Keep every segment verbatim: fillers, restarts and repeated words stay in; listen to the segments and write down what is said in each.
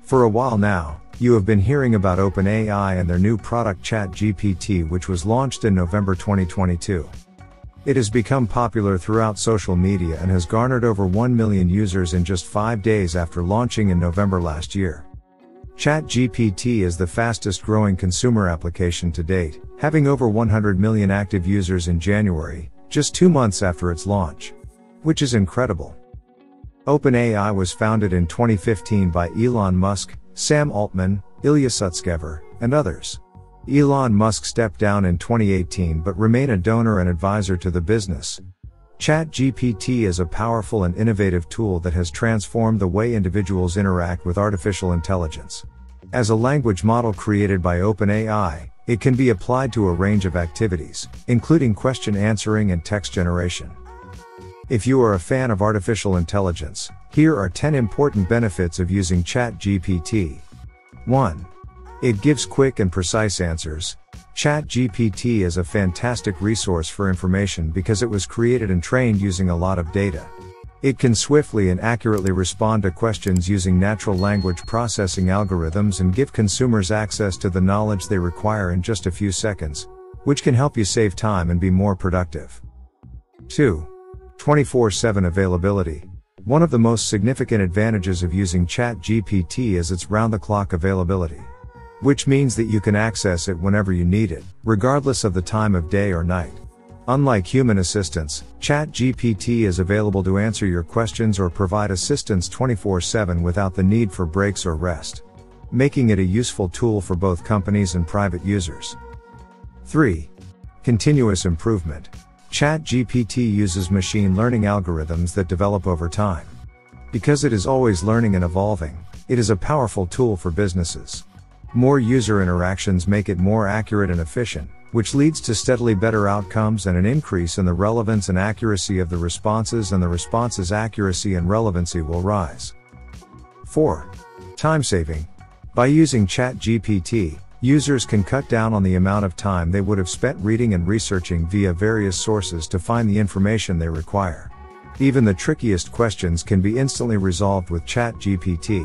For a while now, you have been hearing about OpenAI and their new product ChatGPT, which was launched in November twenty twenty-two. It has become popular throughout social media and has garnered over one million users in just five days after launching in November last year. ChatGPT is the fastest growing consumer application to date, having over one hundred million active users in January, just two months after its launch. Which is incredible. OpenAI was founded in twenty fifteen by Elon Musk, Sam Altman, Ilya Sutskever, and others. Elon Musk stepped down in twenty eighteen but remained a donor and advisor to the business. ChatGPT is a powerful and innovative tool that has transformed the way individuals interact with artificial intelligence. As a language model created by OpenAI, it can be applied to a range of activities, including question answering and text generation. If you are a fan of artificial intelligence, here are ten important benefits of using ChatGPT. one. It gives quick and precise answers. ChatGPT is a fantastic resource for information because it was created and trained using a lot of data. It can swiftly and accurately respond to questions using natural language processing algorithms and give consumers access to the knowledge they require in just a few seconds, which can help you save time and be more productive. two. twenty-four seven availability. One of the most significant advantages of using ChatGPT is its round-the-clock availability, which means that you can access it whenever you need it, regardless of the time of day or night. Unlike human assistants, ChatGPT is available to answer your questions or provide assistance twenty-four seven without the need for breaks or rest, making it a useful tool for both companies and private users. three. Continuous improvement. ChatGPT uses machine learning algorithms that develop over time. Because it is always learning and evolving, it is a powerful tool for businesses. More user interactions make it more accurate and efficient, which leads to steadily better outcomes and an increase in the relevance and accuracy of the responses, and the responses' accuracy and relevancy will rise. four. Time saving. By using ChatGPT, users can cut down on the amount of time they would have spent reading and researching via various sources to find the information they require. Even the trickiest questions can be instantly resolved with ChatGPT.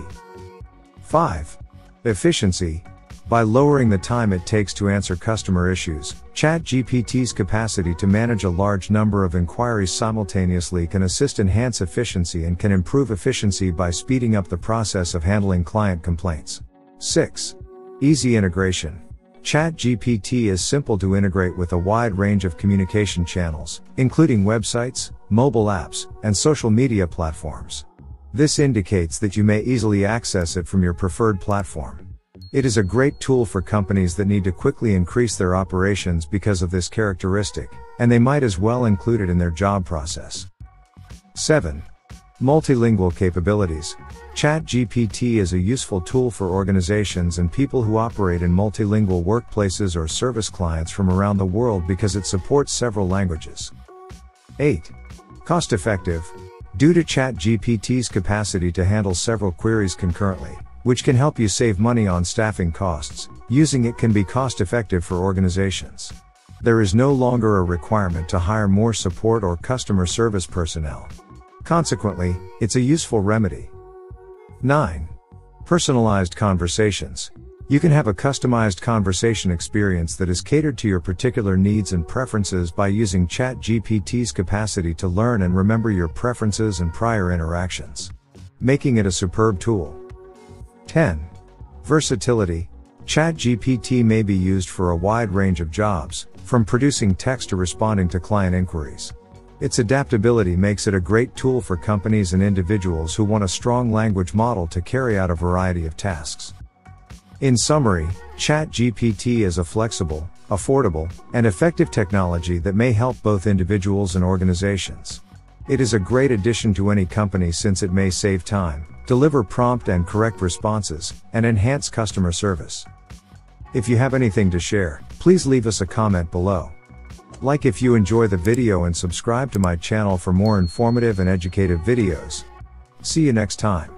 five. Efficiency. By lowering the time it takes to answer customer issues, ChatGPT's capacity to manage a large number of inquiries simultaneously can assist enhance efficiency and can improve efficiency by speeding up the process of handling client complaints. six. Easy integration. ChatGPT is simple to integrate with a wide range of communication channels, including websites, mobile apps, and social media platforms. This indicates that you may easily access it from your preferred platform. It is a great tool for companies that need to quickly increase their operations because of this characteristic, and they might as well include it in their job process. seven. Multilingual capabilities. ChatGPT is a useful tool for organizations and people who operate in multilingual workplaces or service clients from around the world because it supports several languages. eight. Cost-effective. Due to ChatGPT's capacity to handle several queries concurrently, which can help you save money on staffing costs, using it can be cost-effective for organizations. There is no longer a requirement to hire more support or customer service personnel. Consequently, it's a useful remedy. nine. Personalized conversations. You can have a customized conversation experience that is catered to your particular needs and preferences by using ChatGPT's capacity to learn and remember your preferences and prior interactions, making it a superb tool. ten. Versatility. ChatGPT may be used for a wide range of jobs, from producing text to responding to client inquiries. Its adaptability makes it a great tool for companies and individuals who want a strong language model to carry out a variety of tasks. In summary, ChatGPT is a flexible, affordable, and effective technology that may help both individuals and organizations. It is a great addition to any company since it may save time, deliver prompt and correct responses, and enhance customer service. If you have anything to share, please leave us a comment below. Like if you enjoy the video and subscribe to my channel for more informative and educative videos. See you next time.